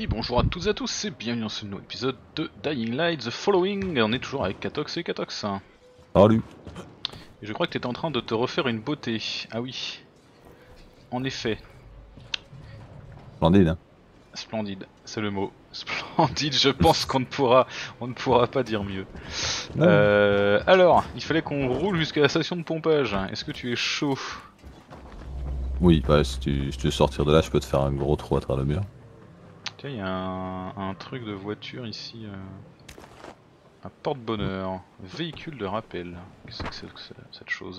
Oui, bonjour à toutes et à tous et bienvenue dans ce nouveau épisode de Dying Light The Following. Et on est toujours avec Katox et Katox. Salut. Et je crois que tu étais en train de te refaire une beauté. Ah oui, en effet. Splendide, hein. Splendide, c'est le mot. Splendide, je pense qu'on ne pourra pas dire mieux. Non. Alors, il fallait qu'on roule jusqu'à la station de pompage. Est-ce que tu es chaud? Oui, bah si tu veux sortir de là, je peux te faire un gros trou à travers le mur. Tiens, il y a un truc de voiture ici. Un porte-bonheur. Véhicule de rappel. Qu'est-ce que c'est que cette chose?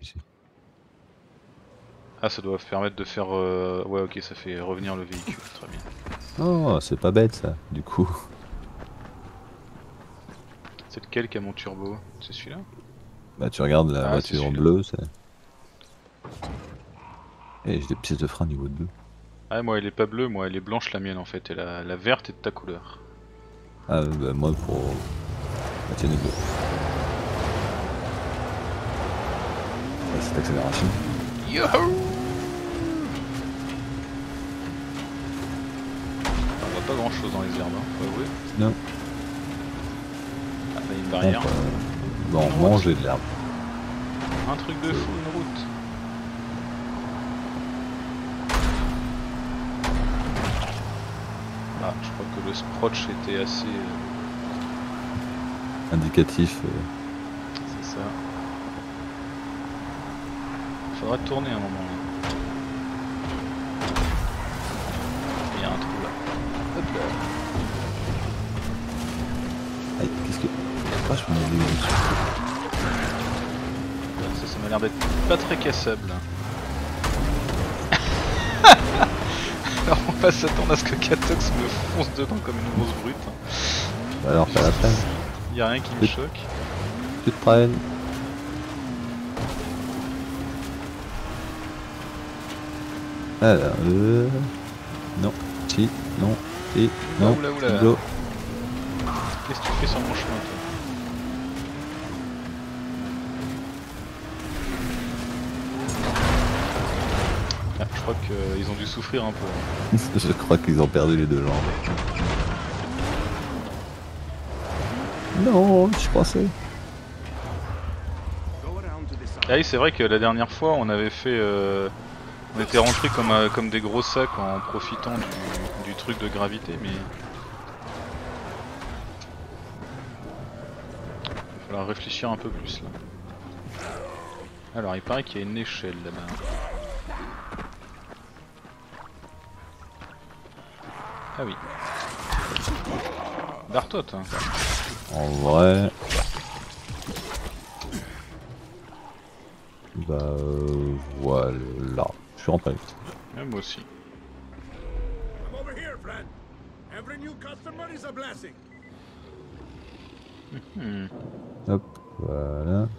Ah, ça doit permettre de faire... Ouais, ok, ça fait revenir le véhicule, très bien. Oh, c'est pas bête ça, du coup. C'est lequel qui a mon turbo? C'est celui-là? Bah tu regardes la Ah, c'est voiture celui-là. bleue, c'est... Et j'ai des pièces de frein niveau 2. Ah, moi elle est pas bleue, moi elle est blanche la mienne en fait, et la verte est de ta couleur. Ah bah moi pour... La tienne est bleue. Ouais, cette accélération. Youhou! On voit pas grand chose dans les herbes, hein, faut avouer. Non. Ah, là il y a une barrière. Bon, manger de l'herbe. Un truc de fou, une route. Ah, je crois que le sprotch était assez... Indicatif. C'est ça. Faudra tourner un moment là. Il y a un trou là. Hop là. Aïe, qu'est-ce que... Ah, je me dis... Ça m'a l'air d'être pas très cassable. Alors on va s'attendre à ce que Katox me fonce dedans comme une grosse brute. Bah alors, t'as la peine. Y a rien qui me choque. Tu te prennes. Alors, non, si, non, si, non, Oula, oula. Bleu. Qu'est-ce que tu fais sur mon chemin toi? Ah, je crois qu'ils ont dû souffrir un peu. Je crois qu'ils ont perdu les deux jambes. Non, je pensais. Ah oui, c'est vrai que la dernière fois on avait fait... on était rentrés comme des gros sacs en profitant du truc de gravité, mais... Il va falloir réfléchir un peu plus là. Alors il paraît qu'il y a une échelle là-bas. Ah oui. Barre-toi toi. En vrai... Bah voilà, je suis rentré. Ouais, moi aussi. I'm over here, friend. Every new customer is a blessing. Hop, voilà.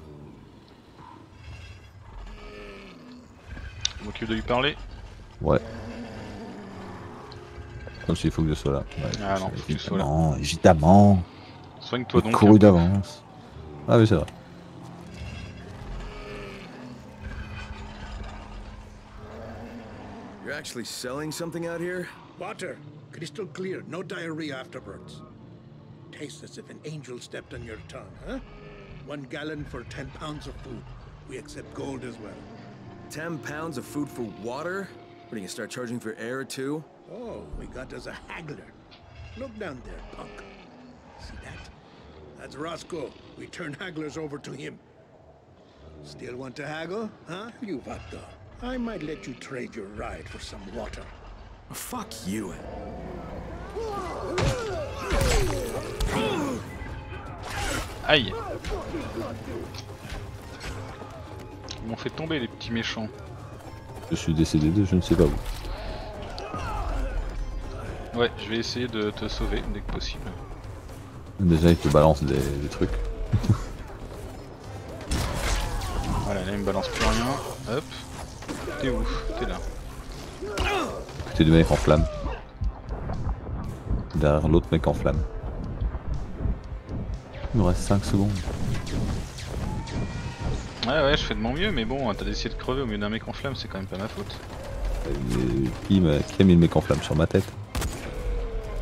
Je m'occupe de lui parler. Ouais. Comme s'il faut que je sois là. Ouais, Ah non, faut que tu sois là. Évidemment. Soigne-toi donc. Couru d'avance. Ah oui, c'est vrai. You're actually selling something out here? Water, crystal clear, no diarrhea afterwards. Tastes as if an angel stepped on your tongue, huh? 1 gallon for 10 pounds of food. We accept gold as well. 10 pounds of food for water? What, are you gonna start charging for air too? Oh, we got us a haggler. Look down there, punk. See that? That's Roscoe. We turn hagglers over to him. Still want to haggle, huh, you vodka? I might let you trade your ride for some water. Oh, fuck you. Aïe. Ils m'ont fait tomber les petits méchants. Je suis décédé de je ne sais pas où. Ouais, je vais essayer de te sauver dès que possible. Déjà, ils te balancent des trucs. Voilà, là il me balance plus rien. Hop. T'es où? T'es là. T'es deux mecs en flamme. Derrière l'autre mec en flamme. Il nous reste 5 secondes. Ouais, je fais de mon mieux, mais bon, t'as décidé de crever au milieu d'un mec en flamme, c'est quand même pas ma faute. Qui a mis le mec en flamme sur ma tête?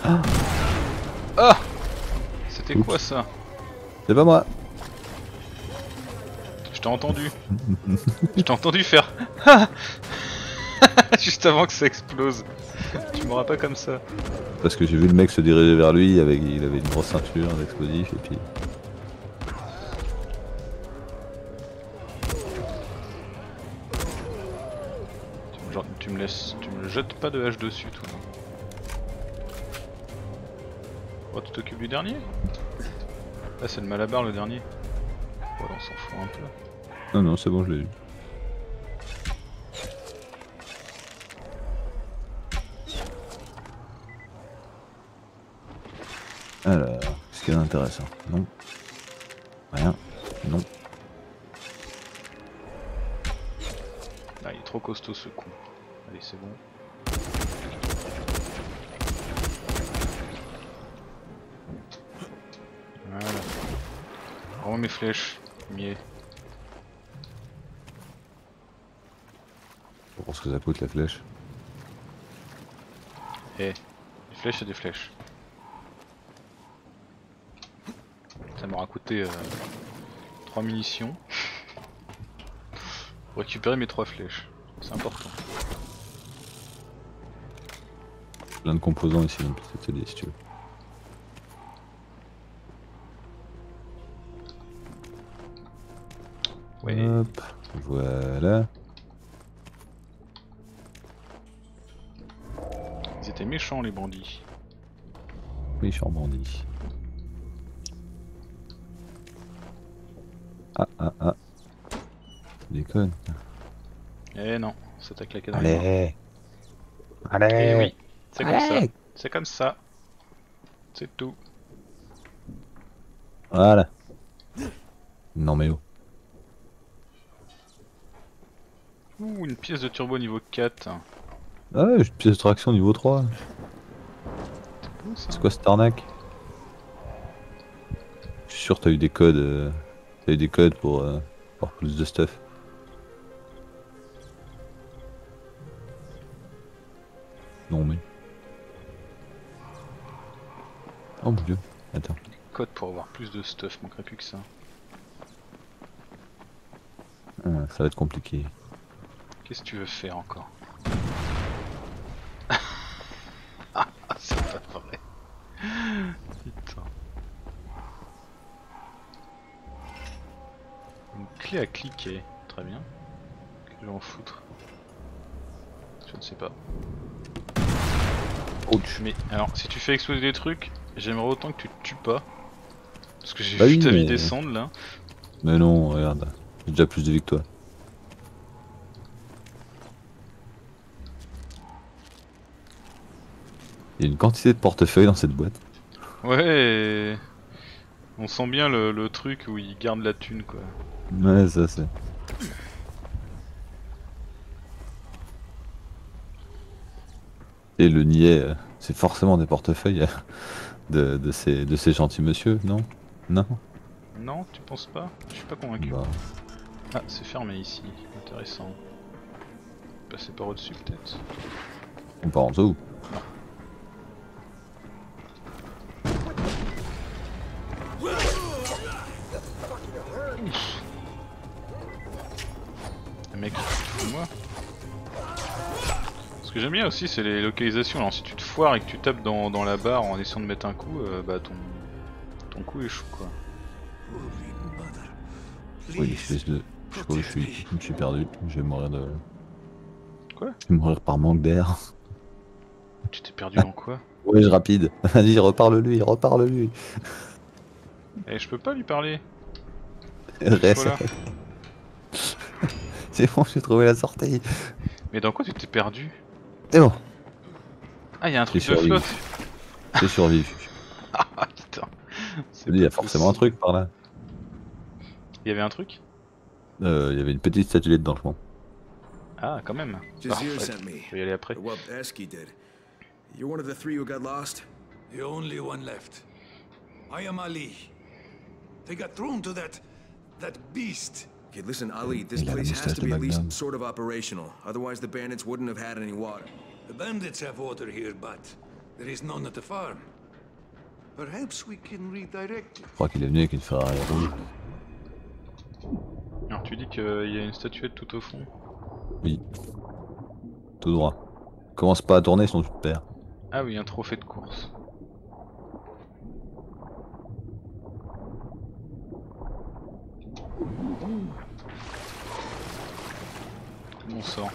Ah, c'était quoi ça? C'est pas moi. Je t'ai entendu. Je t'ai entendu faire. Juste avant que ça explose. Tu m'auras pas comme ça. Parce que j'ai vu le mec se diriger vers lui, il avait une grosse ceinture d'explosifs et puis... Genre, tu me jettes pas de hache dessus, toi. Oh, tu t'occupes du dernier? Ah, c'est le Malabar le dernier. Oh, on s'en fout un peu. Non, non, c'est bon, je l'ai eu. Alors, qu'est-ce qu'il y a d'intéressant? Non. Rien. Non. Ah, il est trop costaud ce coup. Allez, c'est bon. Voilà. Rends mes flèches, mieux. Je pense que ça coûte la flèche. Eh, des flèches c'est des flèches. Ça m'aura coûté 3 munitions. Pour récupérer mes 3 flèches. C'est important. Plein de composants ici dans le petit atelier si tu veux. Ouais. Hop, voilà. Ils étaient méchants les bandits. Méchant bandit. Ah ah ah. Tu déconnes. Eh non, ça t'a claqué dans les mains. Allez. Eh Allez. oui, c'est comme ça. C'est comme ça. C'est tout. Voilà. Non mais oh. Ouh, une pièce de turbo niveau 4. Ah ouais, j'ai une pièce de traction niveau 3. C'est bon ça. C'est quoi cette arnaque? Je suis sûr que t'as eu des codes. T'as eu des codes pour avoir plus de stuff. Non mais. Oh mon dieu. Attends. Code pour avoir plus de stuff, manquerait plus que ça. Ah, ça va être compliqué. Qu'est-ce que tu veux faire encore? Ah, c'est pas vrai. Putain. Une clé à cliquer, très bien. Je vais en foutre. Je ne sais pas. Ouch. Mais alors, si tu fais exploser des trucs, j'aimerais autant que tu te tues pas. Parce que j'ai Bah vu oui, ta vie mais- descendre là. Mais non, regarde. J'ai déjà plus de vie que toi. Il y a une quantité de portefeuilles dans cette boîte. Ouais. On sent bien le truc où il garde la thune quoi. Ouais, ça c'est. Et le niais, c'est forcément des portefeuilles de ces gentils monsieur, non? Non? Non, tu penses pas? Je suis pas convaincu. Bah, Ah, c'est fermé ici. Intéressant. Passer par au-dessus peut-être. on part en dessous. Le mec, tu te fous de moi. Ce que j'aime bien aussi, c'est les localisations. Alors, si tu te foires et que tu tapes dans la barre en essayant de mettre un coup, bah ton coup échoue quoi. Oui, espèce de. Je sais pas où je suis perdu. Je vais mourir de. Quoi? Je vais mourir par manque d'air. Tu t'es perdu dans quoi? Ouais, je rapide. Vas-y, reparle-lui, reparle-lui. Eh, je peux pas lui parler. Reste. Voilà. C'est bon, j'ai trouvé la sortie. Mais dans quoi tu t'es perdu? C'est bon, Ah, il y a un truc J'ai de survécu. flotte. j'ai survécu. Ah putain. Il y a forcément un truc par là. Il y avait un truc? Il y avait une petite statuette dans le fond. Ah, quand même. Jazir Parfait. sent me. Je vais y aller après. Or, well, Eski did. You're one of the 3 who got lost? The only one left. I am Ali. They got thrown to that beast. Okay, listen, Ali, this Il a la place has moustache to de be at Bagdad. least sort of operational. Otherwise, the bandits wouldn't have had any water. The bandits have water here, but There is none at the farm. Perhaps we can redirect it. Je crois qu'il est venu avec une Ferrari rouge. Alors tu dis qu'il y a une statuette tout au fond. Oui. Tout droit. Commence pas à tourner sinon tu te perds. Ah oui, un trophée de course. Comment on sort?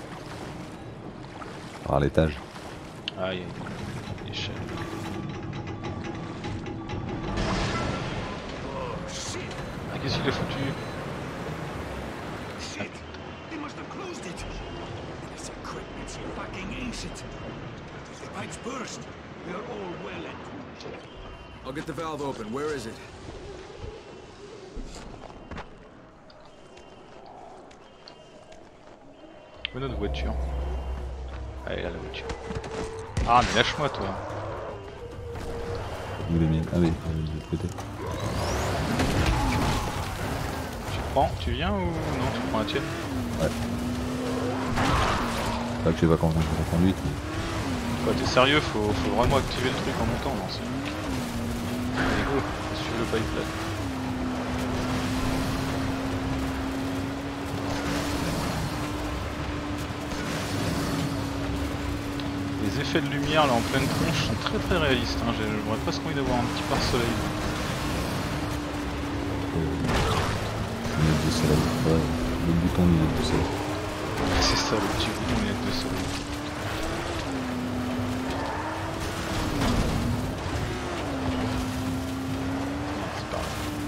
Par l'étage. Ah, il y a une échelle. Ah, qu'est-ce qu'il a foutu? Shit! They must have closed it. This equipment's fucking ancient. If the pipes burst, we are all well in. I'll get the valve open. Where is it? Où est notre voiture? Allez là la voiture. Ah mais lâche-moi toi. Où les miennes? Ah oui, de l'autre côté. Tu prends? Tu viens ou non? Tu prends la tienne? Ouais. C'est pas que je sais pas quand on conduite. Mais... Quoi, t'es sérieux? Faut vraiment activer le truc en montant, non? Allez go, faut suivre le pipeline. Les effets de lumière là en pleine tronche sont très réalistes, hein. J'aurais presque envie d'avoir un petit pare-soleil. Lunettes de soleil. Ouais, le bouton lunettes de soleil. C'est ça le petit bouton lunettes de soleil. C'est pas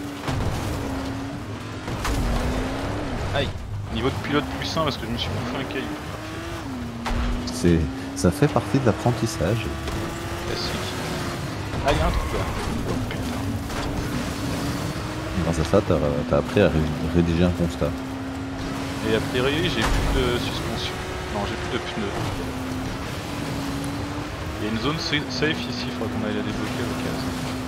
grave. Aïe, niveau de pilote plus sain parce que je me suis bouffé un caillou. C'est... Ça fait partie de l'apprentissage. Classique. Ah, y'a un truc là. Oh putain. Grâce à ça, t'as appris à rédiger un constat. Et a priori, j'ai plus de suspension. Non, j'ai plus de pneus. Il y a une zone safe ici, il faudra qu'on aille la débloquer à l'occasion.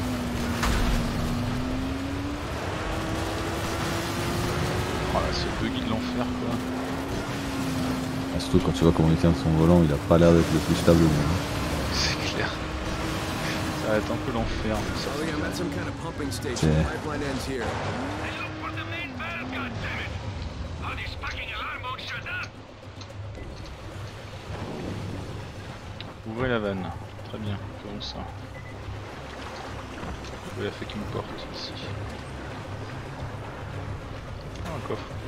Voilà, c'est le buggy de l'enfer quoi. Ah, surtout quand tu vois comment il tient de son volant, il a pas l'air d'être le plus stable au monde. C'est clair. Ça va être un peu l'enfer. Mais ça, Charlie, c'est I'm clair. at some kind of pumping station. Yeah. Pipeline ends here. Hey, look for the main valve, goddammit! How these fucking alarm won't shut up! Ouvrez la vanne. Très bien, faisons ça. Il a fait qu'une porte ici. Ah, un coffre.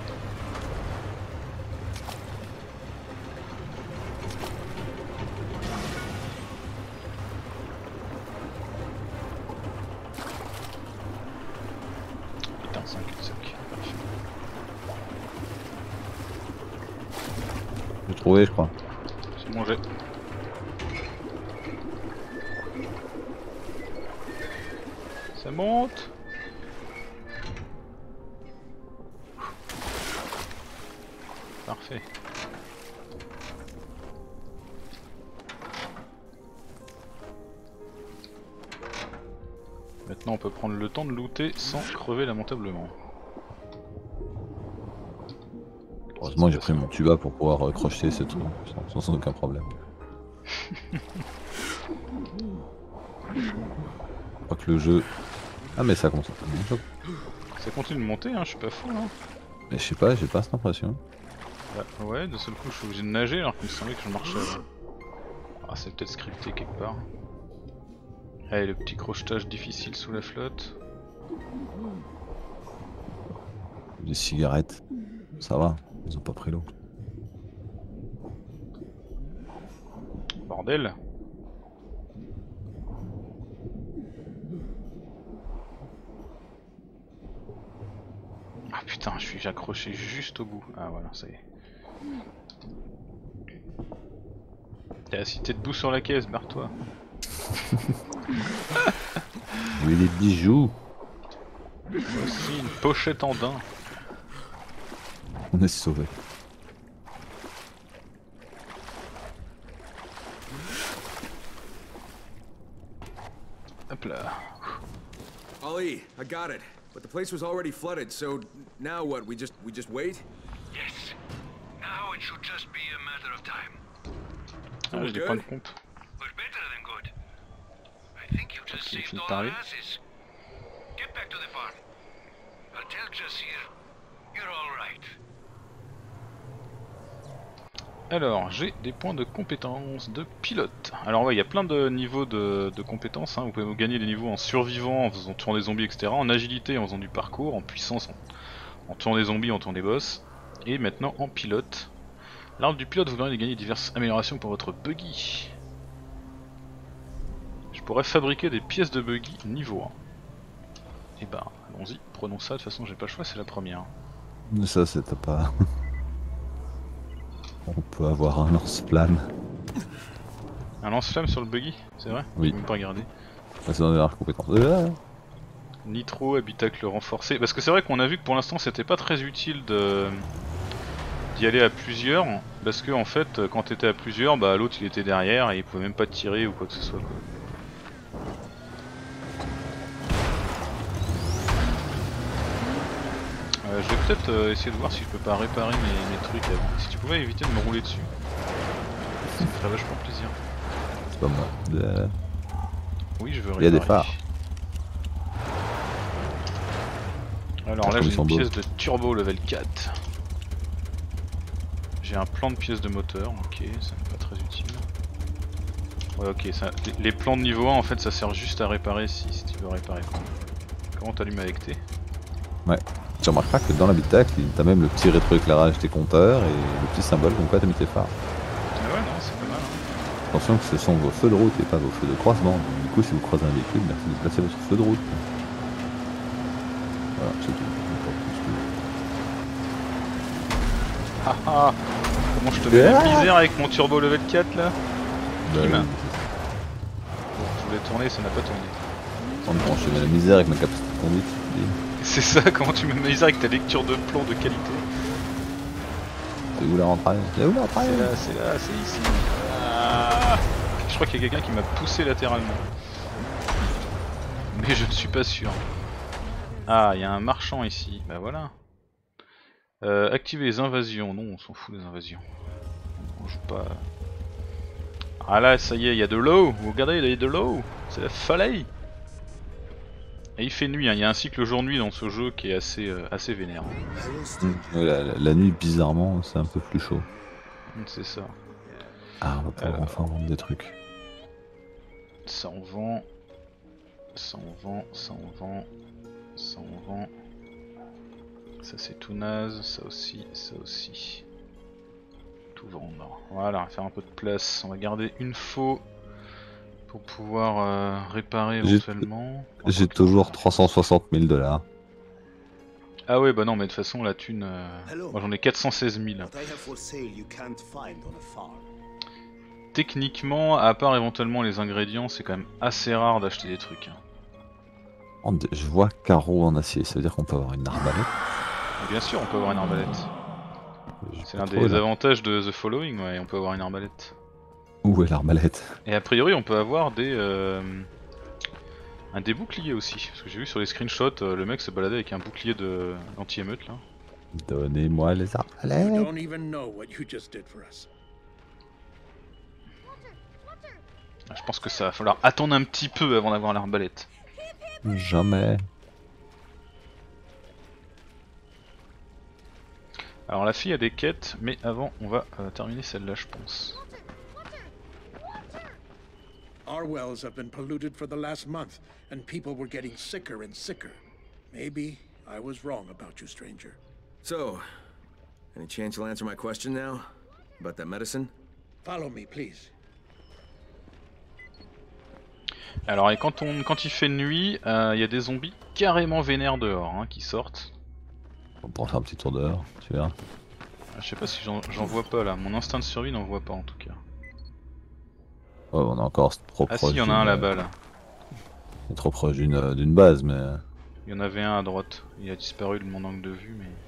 Putain, c'est un cul-de-sac. Parfait. J'ai trouvé, je crois. C'est mon jet. Ça monte. Parfait. Maintenant on peut prendre le temps de looter sans crever lamentablement. Heureusement j'ai pris mon tuba pour pouvoir crocheter ce truc sans aucun problème. Je crois que le jeu... Ah mais ça commence à... Ça continue de monter, hein, je suis pas fou hein. Mais je sais pas, j'ai pas cette impression. Bah, ouais, de seul coup je suis obligé de nager alors qu'il me semblait que je marchais. Ah c'est peut-être scripté quelque part. Allez, le petit crochetage difficile sous la flotte. Des cigarettes, ça va, ils ont pas pris l'eau. Bordel. Ah putain, j'ai accroché juste au bout. Ah voilà, ça y est. T'es assis t'es debout sur la caisse, barre-toi. Oui, les bijoux. Aussi une pochette en daim. On est sauvés. Hop là. Ollie, I got it. But the place was already flooded, so now what? We just wait? Yes. Now it should just be a matter of time. Ah, j'ai des points de compte. But better than good. just Ok, il saved finit all par our arriver. asses. Get back to the farm. I'll tell Jess here. You're all right. Alors, j'ai des points de compétence de pilote. Alors ouais, il y a plein de niveaux de compétences, hein. Vous pouvez gagner des niveaux en survivant, en faisant tuant des zombies, etc. En agilité, en faisant du parcours, en puissance, en tuant des zombies, en tuant des boss. Et maintenant en pilote. L'arme du pilote vous permet de gagner diverses améliorations pour votre buggy. Je pourrais fabriquer des pièces de buggy niveau 1. Et bah, allons-y, prenons ça, de toute façon j'ai pas le choix, c'est la première. Mais ça, c'est pas. On peut avoir un lance-flamme. Un lance-flamme sur le buggy, c'est vrai? Oui. J'ai même pas regardé. Ça, c'est dans les rares compétences. Nitro, habitacle renforcé. Parce que c'est vrai qu'on a vu que pour l'instant c'était pas très utile d'y aller à plusieurs. Parce que en fait, quand t'étais à plusieurs, bah l'autre il était derrière et il pouvait même pas te tirer ou quoi que ce soit, quoi. Je vais peut-être essayer de voir si je peux pas réparer mes trucs avant. Si tu pouvais éviter de me rouler dessus. Ça me ferait vachement plaisir. C'est pas moi. Oui, je veux réparer. Il y a des phares. Alors là Comme j'ai ils sont une beaux. pièce de turbo level 4. J'ai un plan de pièces de moteur, ok, ça n'est pas très utile. Ouais ok, ça, les plans de niveau 1 en fait ça sert juste à réparer si tu veux réparer. Comment t'allumes avec T? Ouais. Tu remarqueras que dans l'habitacle, t'as même le petit rétroéclairage des compteurs et le petit symbole comme quoi t'as mis tes phares. Ah ouais non c'est pas mal. Hein. Attention que ce sont vos feux de route et pas vos feux de croisement. Donc, du coup, si vous croisez un véhicule, merci de placer votre feu de route. Voilà, c'est tout. Ah ah. Comment je te mets la misère avec mon turbo level 4 là? Bah, Bim. oui, Je voulais tourner, ça n'a pas tourné. quand je mets la misère avec ma capacité de conduite. C'est ça, comment tu me mets la misère avec ta lecture de plan de qualité? C'est où la rentrée? C'est où la rentrée? C'est là, c'est ici. Ah. Je crois qu'il y a quelqu'un qui m'a poussé latéralement. Mais je ne suis pas sûr. Ah, il y a un marchand ici. Bah voilà. Activer les invasions. Non, on s'en fout des invasions. On joue pas. Ah là, ça y est, il y a de l'eau. Vous regardez, il y a de l'eau. C'est la folie. Et il fait nuit. Hein. Il y a un cycle jour-nuit dans ce jeu qui est assez vénère. Ouais, la nuit, bizarrement, c'est un peu plus chaud. C'est ça. Ah, on va pouvoir enfin vendre des trucs. Ça en vend. Ça en vend. Ça en vend. Ça en vend. Ça c'est tout naze, ça aussi, ça aussi. Tout vendre. Voilà, on va faire un peu de place. On va garder une faux pour pouvoir réparer éventuellement. J'ai toujours 360 000 $. Ah ouais, bah non, mais de toute façon la thune. Moi j'en ai 416 000. Techniquement, à part éventuellement les ingrédients, c'est quand même assez rare d'acheter des trucs. Je vois carreau en acier, ça veut dire qu'on peut avoir une arbalète. Et bien sûr, on peut avoir une arbalète. C'est l'un des avantages de The Following, ouais, on peut avoir une arbalète. Où est l'arbalète? Et a priori, on peut avoir des boucliers aussi. Parce que j'ai vu sur les screenshots, le mec se baladait avec un bouclier de anti-émeute là. Donnez-moi les You arbalètes. don't even know what you just did for us. Je pense que ça va falloir attendre un petit peu avant d'avoir l'arbalète. Jamais. Alors la fille a des quêtes, mais avant on va terminer celle-là je pense. Our wells have been polluted for the last month, and people were getting sicker and sicker. Maybe I was wrong about you, stranger. So, any chance you'll answer my question now? About that medicine? Follow me, please. Alors et quand il fait nuit, il y a des zombies carrément vénères dehors hein, qui sortent. On pourra faire un petit tour dehors, tu verras. Je sais pas si j'en vois pas là, mon instinct de survie n'en voit pas en tout cas. Ouais, on est encore trop proche. Ah si, il y en a un là-bas là. On est trop proche d'une base, mais. Il y en avait un à droite, il a disparu de mon angle de vue mais...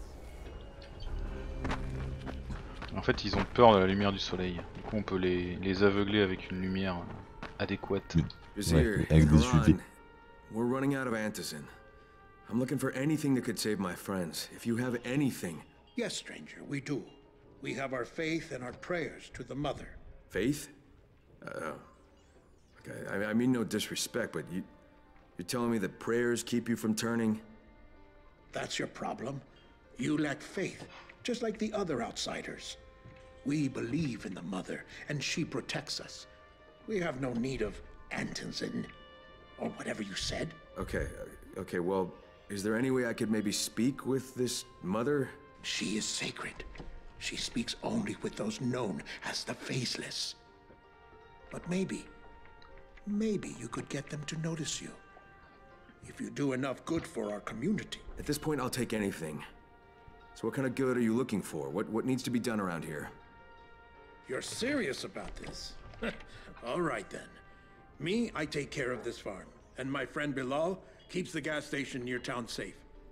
En fait ils ont peur de la lumière du soleil, du coup on peut les aveugler avec une lumière adéquate. Ouais, avec des UV. We're running out of antizin. I'm looking for anything that could save my friends. If you have anything. Yes, stranger, we do. We have our faith and our prayers to the Mother. Faith? I mean no disrespect, but you're telling me that prayers keep you from turning? That's your problem. You lack faith, just like the other outsiders. We believe in the Mother, and she protects us. We have no need of Antonsen, or whatever you said. Okay, well, is there any way I could maybe speak with this Mother? She is sacred. She speaks only with those known as the Faceless. But maybe you could get them to notice you. If you do enough good for our community. At this point, I'll take anything. So what kind of good are you looking for? What needs to be done around here? You're serious about this? All right then. Me, I take care of this farm. And my friend Bilal keeps the gas station near town safe.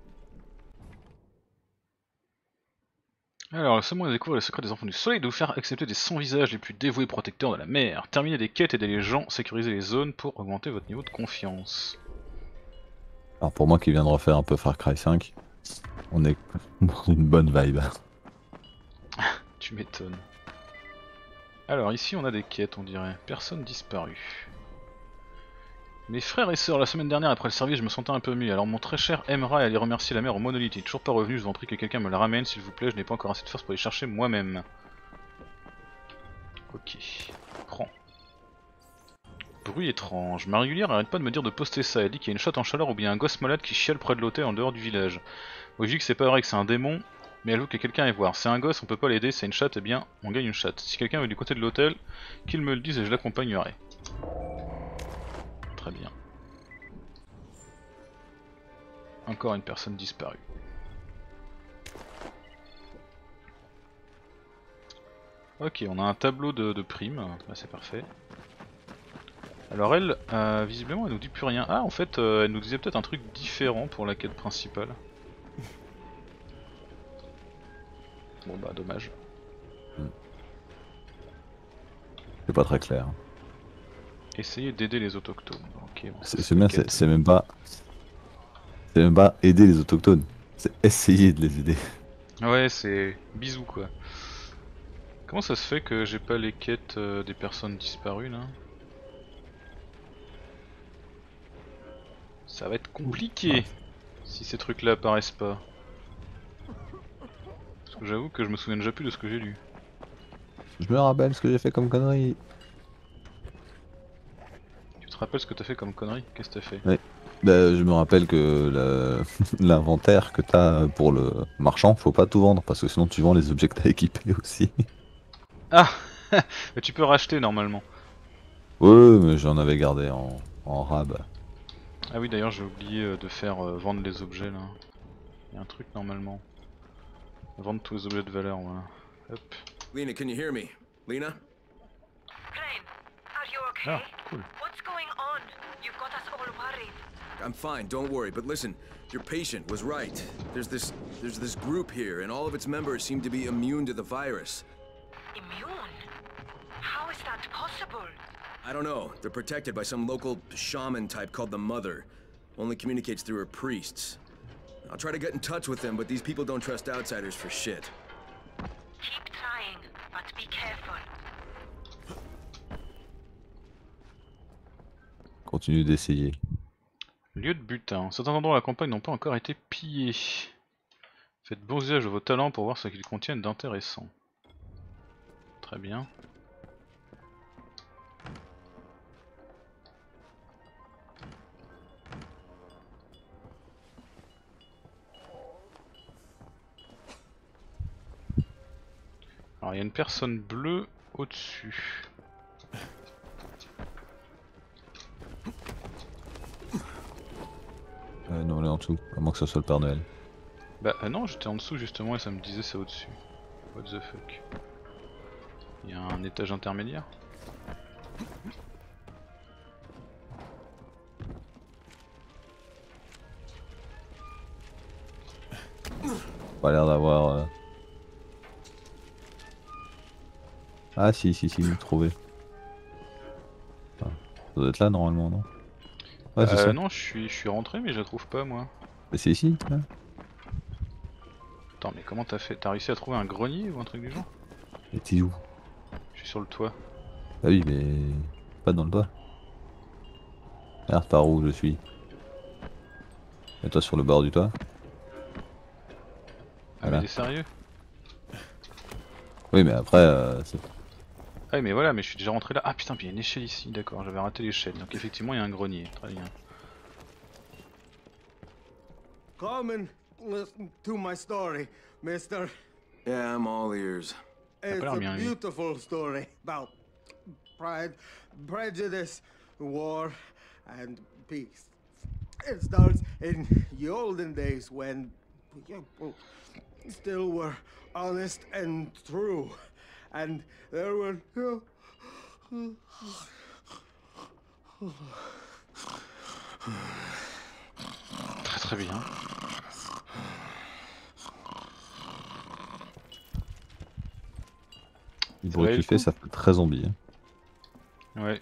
Alors, laissez-moi découvrir le secret des enfants du soleil de vous faire accepter des sans-visages les plus dévoués protecteurs de la mer. Terminer des quêtes, aider les gens, sécuriser les zones pour augmenter votre niveau de confiance. Alors pour moi qui viens de refaire un peu Far Cry 5, on est dans une bonne vibe. Tu m'étonnes. Alors ici on a des quêtes on dirait. Personne disparue. Mes frères et sœurs, la semaine dernière après le service je me sentais un peu mieux. Alors mon très cher aimera aller remercier la mère au monolithe. Il est toujours pas revenu, je vous en prie que quelqu'un me la ramène s'il vous plaît. Je n'ai pas encore assez de force pour les chercher moi-même. Ok. Prends. Bruit étrange. Ma régulière arrête pas de me dire de poster ça. Elle dit qu'il y a une chatte en chaleur ou bien un gosse malade qui chiale près de l'hôtel en dehors du village. Moi je dis que c'est pas vrai que c'est un démon, mais elle veut que quelqu'un aille voir. C'est un gosse, on peut pas l'aider, c'est une chatte, eh bien on gagne une chatte. Si quelqu'un veut du côté de l'hôtel, qu'il me le dise et je l'accompagnerai. Très bien. Encore une personne disparue. Ok, on a un tableau de primes, bah, c'est parfait. Alors elle, visiblement elle nous dit plus rien. Ah en fait elle nous disait peut-être un truc différent pour la quête principale. Bon bah dommage. C'est pas très clair. Essayez d'aider les autochtones. Ok, bon, C'est bien, c'est même pas... C'est même pas aider les autochtones, c'est essayer de les aider. Ouais c'est bisous quoi. Comment ça se fait que j'ai pas les quêtes des personnes disparues là? Ça va être compliqué si ces trucs là apparaissent pas. Parce que j'avoue que je me souviens déjà plus de ce que j'ai lu. Je me rappelle ce que j'ai fait comme connerie. Tu te rappelles ce que t'as fait comme connerie? Qu'est-ce que t'as fait? Oui. Bah, je me rappelle que l'inventaire que t'as pour le marchand, faut pas tout vendre parce que sinon tu vends les objets que t'as équipés aussi. Ah mais tu peux racheter normalement. Ouais, mais j'en avais gardé en rab. Ah oui d'ailleurs j'ai oublié de faire vendre les objets là. Il y a un truc normalement. Vendre tous les objets de valeur, voilà. Hop. Lena, can you hear me? Lena? Crane, are you okay? Ah, cool. What's going on? You've got us all worried. I'm fine, don't worry, but listen, your patient was right. There's this group here, and all of its members seem to be immune to the virus. Immune? How is that possible? I don't know, they're protected by some local shaman type called the Mother. Only communicates through her priests. I'll try to get in touch with them, but these people don't trust outsiders for shit. Keep trying, but be careful. Continue d'essayer. Lieu de butin. Certains endroits de la campagne n'ont pas encore été pillés. Faites bon usage de vos talents pour voir ce qu'ils contiennent d'intéressant. Très bien. Alors il y a une personne bleue au-dessus. Non, elle est en dessous, à moins que ce soit le Père Noël. Bah non, j'étais en dessous justement et ça me disait c'est au-dessus. What the fuck. Il y a un étage intermédiaire. Pas l'air d'avoir... Ah si, trouvé. Ah, ça doit être là normalement, non? Ouais, c'est ça. Non, je suis rentré mais je la trouve pas moi. Mais c'est ici, là. Attends, mais comment t'as fait? T'as réussi à trouver un grenier ou un truc du genre? Et t'es où? Je suis sur le toit. Ah oui, mais... pas dans le toit. Merde, par où je suis? Et toi sur le bord du toit? Ah Voilà. mais t'es sérieux? Oui, mais après, Ah mais voilà, mais je suis déjà rentré là. Ah putain, puis il y a une échelle ici, d'accord, j'avais raté l'échelle. Donc effectivement il y a un grenier, très bien. Come and listen to my story, mister. Yeah, I'm all ears. It's l'air a bien, lui. beautiful story about pride, prejudice, war, and peace. It starts in the olden days when people still were honest and true. And there were Très très bien. du Ça bruit valait qu'il le fait, coup ça fait très zombie. Hein. Ouais.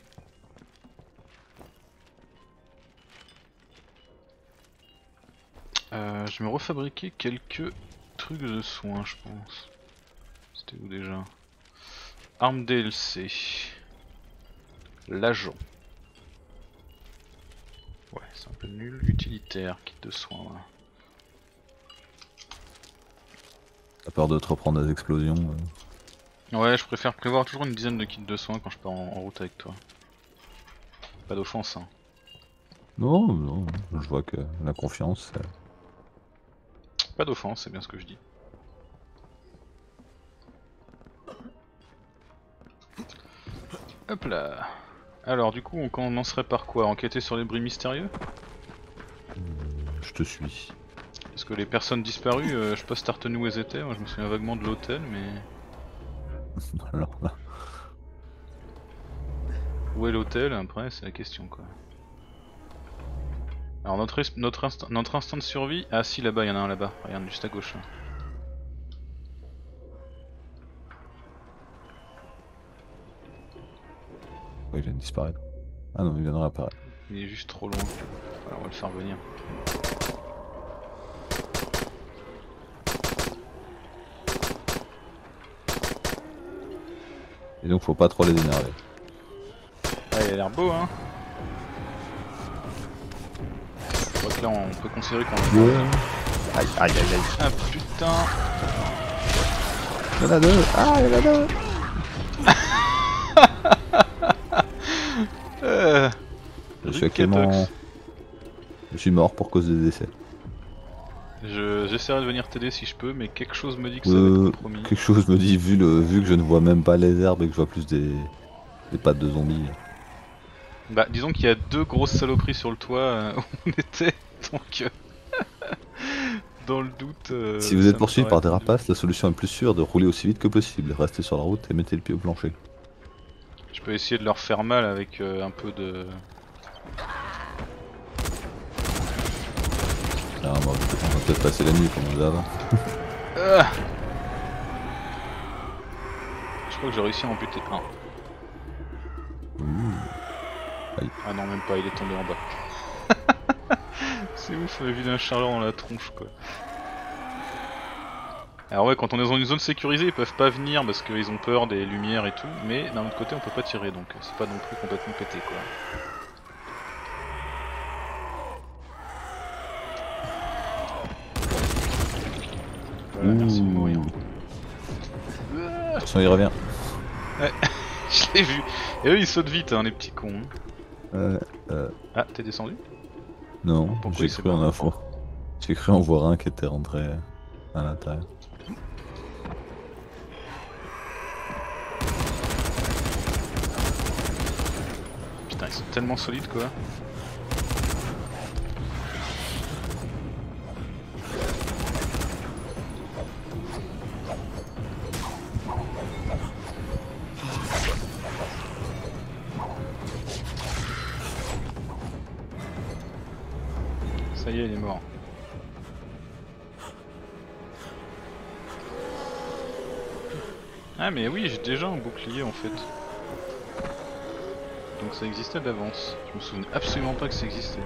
Je me refabriquais quelques trucs de soins, je pense. C'était où déjà? Arme DLC. L'agent. Ouais, c'est un peu nul. Utilitaire, kit de soins. Voilà. T'as peur de te reprendre des explosions? Ouais, je préfère prévoir toujours une dizaine de kits de soins quand je pars en route avec toi. Pas d'offense, hein. Non, non, je vois que la confiance. Pas d'offense, c'est bien ce que je dis. Hop là. Alors du coup on commencerait par quoi? Enquêter sur les bruits mystérieux? Je te suis. Parce que les personnes disparues, je sais pas si t'as retenu où elles étaient, moi je me souviens vaguement de l'hôtel mais... Alors là. Où est l'hôtel? Après c'est la question quoi. Alors notre instant de survie... Ah si là-bas, il y en a un là-bas, regarde juste à gauche là. Oh, il vient de disparaître. Ah non, il vient de réapparaître. Il est juste trop loin. Voilà, on va le faire venir. Et donc faut pas trop les énerver. Ah, il a l'air beau hein. Je crois que là on peut considérer qu'on est mort. Aïe aïe aïe aïe. Ah putain. Il y en a deux. Ah, il y en a deux. Je suis actuellement... Je suis mort pour cause des essais. J'essaierai de venir t'aider si je peux, mais quelque chose me dit que ça va être compromis. Quelque chose me dit, vu que je ne vois même pas les herbes et que je vois plus des pattes de zombies. Bah disons qu'il y a deux grosses saloperies sur le toit où on était, donc dans le doute... Si vous ça êtes me poursuivi par des paraît- rapaces, la solution la plus sûre est de rouler aussi vite que possible. Restez sur la route et mettez le pied au plancher. Je peux essayer de leur faire mal avec un peu de... Ah, on va peut-être passer la nuit comme on faisait avant. Ah je crois que j'ai réussi à en buter un. Aïe. Ah non même pas, il est tombé en bas. C'est ouf, on a vu d'un chargeur dans la tronche quoi. Alors ouais, quand on est dans une zone sécurisée, ils peuvent pas venir parce qu'ils ont peur des lumières et tout, mais d'un autre côté on peut pas tirer donc c'est pas non plus complètement pété quoi. Voilà, merci de mourir. Attention, il revient. Ouais, je l'ai vu. Et eux ils sautent vite hein, les petits cons. Ah, t'es descendu? Non, Pourquoi j'ai il s'est cru en barré? info. J'ai cru en voir un qui était rentré à l'intérieur. Putain, ils sont tellement solides quoi. Ça y est, il est mort. Ah mais oui, j'ai déjà un bouclier en fait. Donc ça existait d'avance. Je me souvenais absolument pas que ça existait.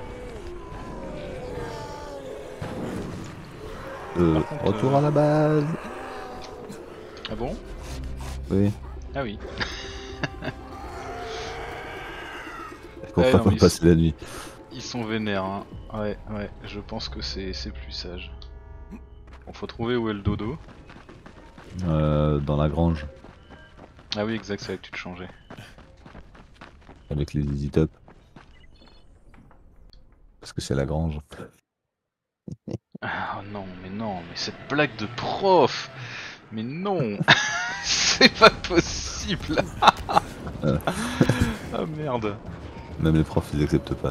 contre, Retour à la base. Ah bon? Oui. Ah oui. Ouais, pas non, mais passer la nuit. ils sont vénères, hein. Ouais, je pense que c'est plus sage. Bon, faut trouver où est le dodo. Dans la grange, Ah oui, exact, c'est vrai que tu te changeais. avec les Easy Top. Parce que c'est la grange. Ah non, mais cette blague de prof. Mais non. C'est pas possible. Ah merde. Même les profs, ils acceptent pas.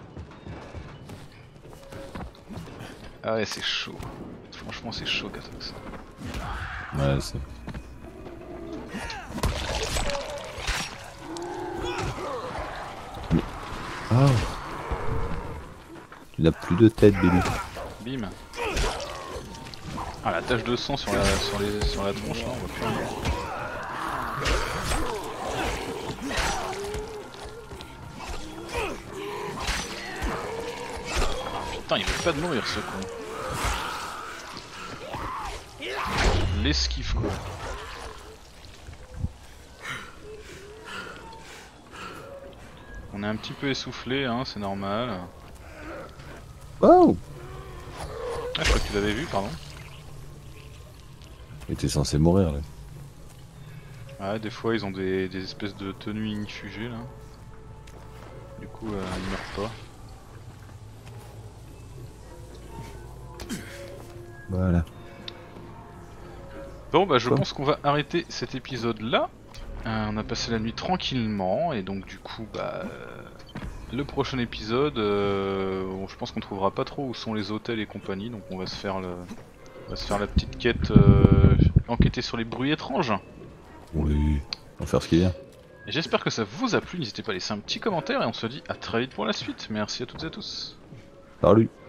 Ah ouais, c'est chaud. Franchement, c'est chaud, Katox. Ouais, c'est... Ah. Tu n'as plus de tête, Billy. Bim. Ah, la tache de sang sur la tronche, là, on voit plus rien. Putain, il veut pas de mourir, ce con. L'esquive, quoi. On est un petit peu essoufflé, hein, c'est normal. Wow. Ah, je crois que tu l'avais vu, pardon. Il était censé mourir, là. Ouais, des fois ils ont des espèces de tenues ignifugées là. Du coup, ils meurent pas. Voilà. Bon, bah je Quoi pense qu'on va arrêter cet épisode là. On a passé la nuit tranquillement et donc du coup, bah. Le prochain épisode, je pense qu'on trouvera pas trop où sont les hôtels et compagnie, donc on va se faire la petite quête, enquêter sur les bruits étranges. Oui. On va faire ce qu'il y a. Et j'espère que ça vous a plu, n'hésitez pas à laisser un petit commentaire et on se dit à très vite pour la suite. Merci à toutes et à tous. Salut.